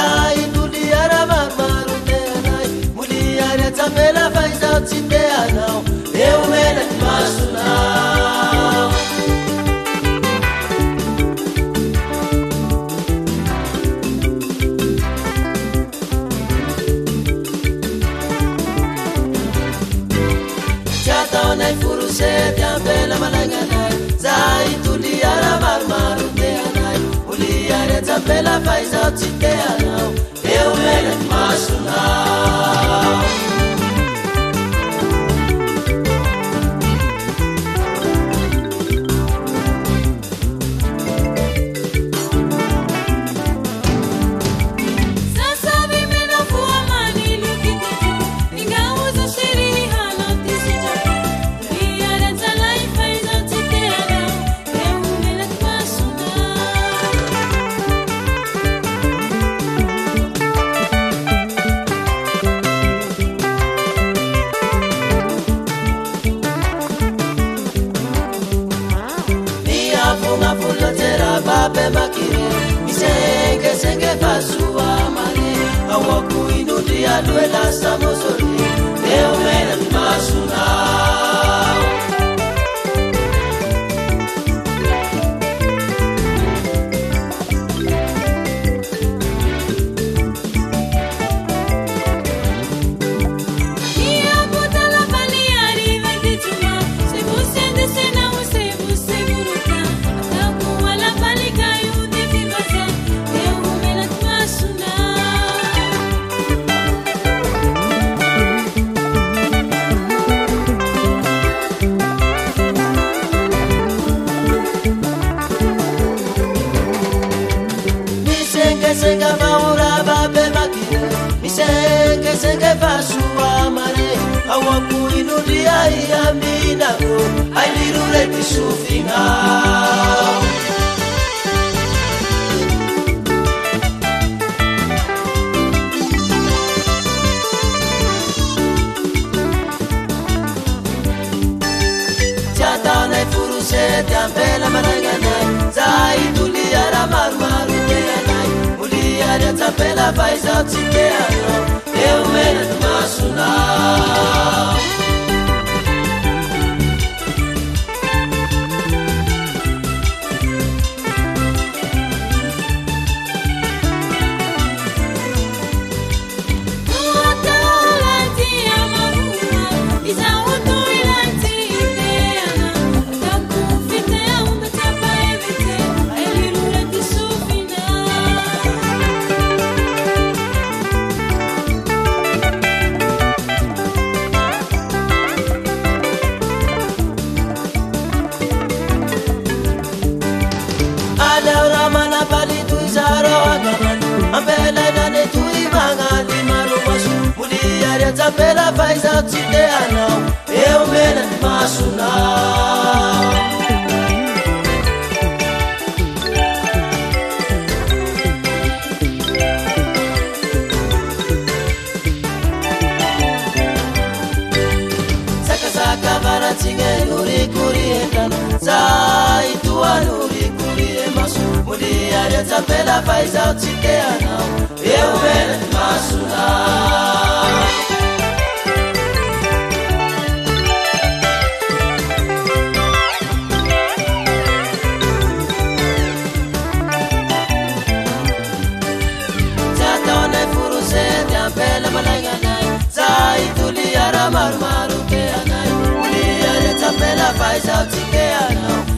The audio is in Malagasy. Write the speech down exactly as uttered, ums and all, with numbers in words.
zay toliara maromaro teanay moliary atsapela faizao tsy teanao eo menaky masonao tsy ataonay forosety ampela malagnaday zay toliara maromaro teanay moliary atsapela faizao tsy teanao eo menaky masonao Misenge senge fasua mane awaku inudi aduela samosoni Deo mena masuna Senga maura babe makire misenge senge fasua mare awaku inudi ai amina ko ai lirule tisufinga Jata nai furuse tiampela manangana zai tuliara marmaru Moliary atsapela faizao tsy teanao eo menaky masonao Atsapela faizao tsy teanao eo menaky masonao Sakasaka varatsigne nurikuri entana zay toa nurikuri emaso Moliary atsapela faizao tsy teanao eo menaky masonao Zai tuliara marmaru ke anai Moliary atsapela faizao tsy teanao